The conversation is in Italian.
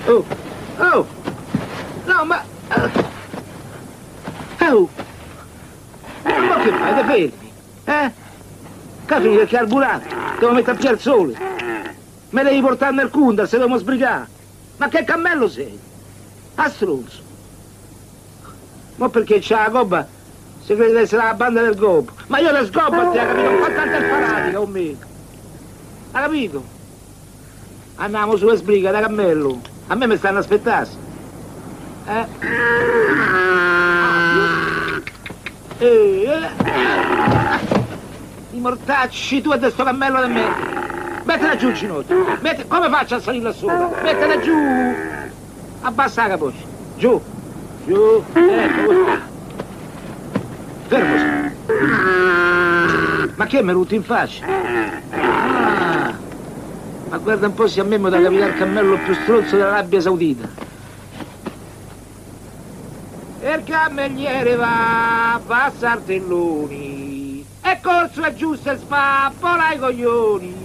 Oh, oh, no, ma... Oh, ma che fai? Te fermi, eh? Qua finire il carburante, devo mettere più al sole. Me devi portare nel Kundal, se dobbiamo sbrigare. Ma che cammello sei? A stronzo. Ma perché c'ha la gobba? Si crede di essere la banda del gobbo. Ma io le sgobbo, ti ha capito? Non fa tanta imparatica con me. Ha capito? Andiamo su e sbriga da cammello. A me mi stanno aspettando. I mortacci, tu e de sto cammello di me. Mettila giù il ginocchio. Come faccio a salire là sopra? Mettila giù. Abbassa la capoccia. Giù. Giù. Ecco così. Fermo. Ma che mi rutti in faccia? Ah. Ma guarda un po' se a me mi da capire il cammello più stronzo dell'Arabia Saudita. Il cammelliere va a passare telloni. E corso è giusto e spappola i coglioni.